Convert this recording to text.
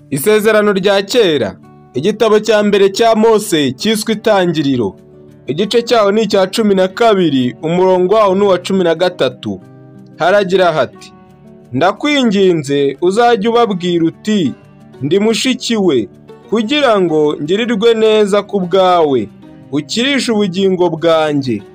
Isezerano rya kera, igitabo cya mbere cya Mose cyiswe Itangiriro, igice cyaho ni icya 12, umurongo waho ni uwa 13. Haragira hati: ndakwinginze uzajye ubabwira uti ndi mushiki we, kugira ngo ngirirwe neza ku bwawe, ukirishe ubugingo bwanjye.